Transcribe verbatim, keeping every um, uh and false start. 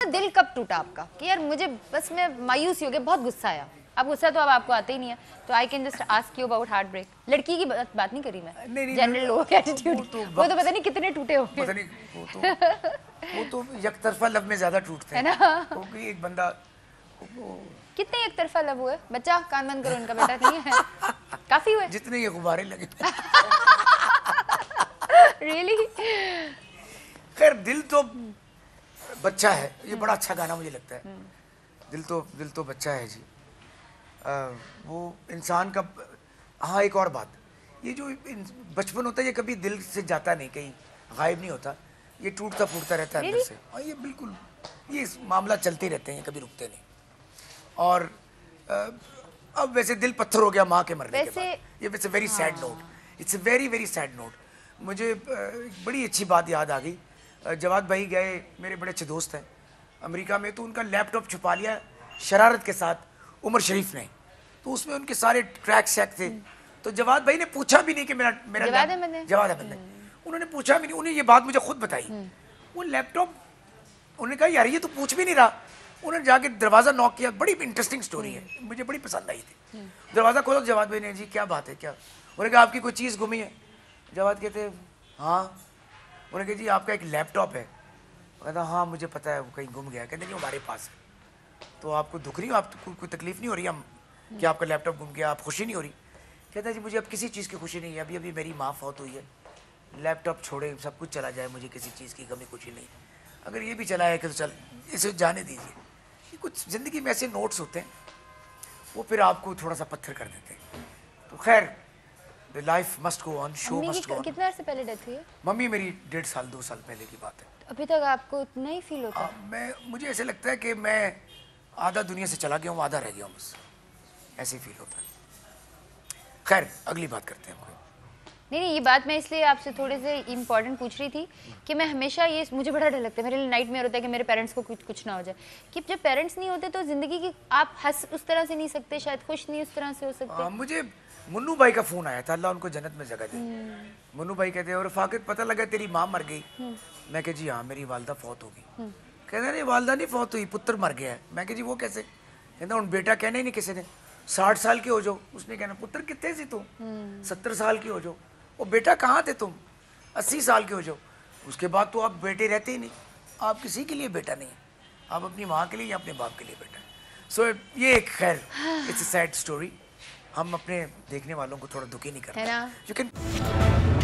दिल कब टूटा आपका कि यार मुझे बस मैं मायूस हो गया, बहुत गुस्सा आया? अब गुस्सा तो अब आपको आते ही नहीं है, तो I can just ask you about heart break. लड़की की बात, बात नहीं करी मैं, जनरल लोगों का एटीट्यूड, वो तो पता नहीं कितने टूटे हो पता नहीं, वो तो वो तो एक तरफा लव में ज्यादा टूटते हैं ना, क्योंकि एक बंदा कितने एक तरफा लव हुए? बच्चा कान बंद करो, उनका बेटा नहीं है, काफी हुए जितने ये गुब्बारे लगे। रियली? खैर दिल तो बच्चा है, ये बड़ा अच्छा गाना मुझे लगता है। दिल तो दिल तो बच्चा है जी। आ, वो इंसान का, हाँ एक और बात, ये जो बचपन होता है ये कभी दिल से जाता नहीं, कहीं गायब नहीं होता, ये टूटता फूटता रहता है अंदर से। और ये बिल्कुल, ये मामला चलते रहते हैं, कभी रुकते नहीं। और आ, अब वैसे दिल पत्थर हो गया माँ के मरने के बाद, ये वैसे very sad note, it's a very very sad note. मुझे एक बड़ी अच्छी बात याद आ गई, जवाद भाई गए, मेरे बड़े अच्छे दोस्त हैं अमेरिका में, तो उनका लैपटॉप छुपा लिया शरारत के साथ उमर शरीफ ने, तो उसमें उनके सारे ट्रैक शैक थे। तो जवाद भाई ने पूछा भी नहीं कि मेरा मेरा जवाद अहमद ने जवाद अहमद ने उन्होंने पूछा भी नहीं, उन्हें ये बात मुझे खुद बताई। वो लैपटॉप, उन्होंने कहा यार ये तो पूछ भी नहीं रहा। उन्होंने जाके दरवाज़ा नॉक किया, बड़ी इंटरेस्टिंग स्टोरी है, मुझे बड़ी पसंद आई थी। दरवाज़ा खोला, जवाद भाई ने, जी क्या बात है, क्या? उन्होंने कहा आपकी कोई चीज़ गुमी है? जवाद कहते हाँ। उन्होंने कहा जी आपका एक लैपटॉप है। कहता हाँ मुझे पता है वो कहीं गुम गया। कहते नहीं हमारे पास है। तो आपको दुख नहीं, आप को, कोई तकलीफ नहीं हो रही हम कि आपका लैपटॉप गुम गया, आप खुशी नहीं हो रही? कहता जी मुझे अब किसी चीज़ की खुशी नहीं है, अभी अभी मेरी माँ फौत हुई है, लैपटॉप छोड़े सब कुछ चला जाए, मुझे किसी चीज़ की कमी खुशी नहीं। अगर ये भी चला है कि तो चल इसे जाने दीजिए। ये कुछ ज़िंदगी में ऐसे नोट्स होते हैं, वो फिर आपको थोड़ा सा पत्थर कर देते हैं। तो खैर life must go on, show must go on. कितने अर्से पहले डेथ हुई है? मम्मी मेरी डेढ़ साल दो साल पहले की बात है। अभी तक आपको उतना ही फील होता है? आ, मैं मुझे ऐसे लगता है कि मैं आधा दुनिया से चला गया हूँ, आधा रह गया हूँ, बस ऐसे फील होता है। खैर अगली बात करते हैं। नहीं नहीं, ये बात मैं इसलिए आपसे थोड़े से इम्पोर्टेंट पूछ रही थी कि मैं हमेशा ये, मुझे बड़ा डर लगता है, मेरे लिए नाइट में होता है कि मेरे पेरेंट्स को कुछ कुछ ना हो जाए, कि जब पेरेंट्स नहीं होते तो जिंदगी की आप हंस उस तरह से नहीं सकते, शायद खुश नहीं उस तरह से हो सकते। आ, मुझे मुन्नू भाई का फोन आया था, अल्लाह उनको जन्नत में जगह दे। मुन्नू भाई कहते हैं और रफाकत पता लगा तेरी माँ मर गई। मैं कह जी हाँ मेरी वालदा फौत हो गई। कहते नहीं वालदा नहीं फौत हुई, पुत्र मर गया है। मैं कह जी वो कैसे? कहता उन बेटा कहना ही नहीं किसी ने, साठ साल के हो जाओ, उसने कहना पुत्र कितने सी तुम, सत्तर साल के हो जाओ, वो बेटा कहाँ थे तुम, अस्सी साल के हो जाओ। उसके बाद तो आप बेटे रहते ही नहीं, आप किसी के लिए बेटा नहीं, आप अपनी माँ के लिए या अपने बाप के लिए बेटा। सो so, ये एक खैर इट्स अ सैड स्टोरी। हम अपने देखने वालों को थोड़ा दुखी नहीं करते। You can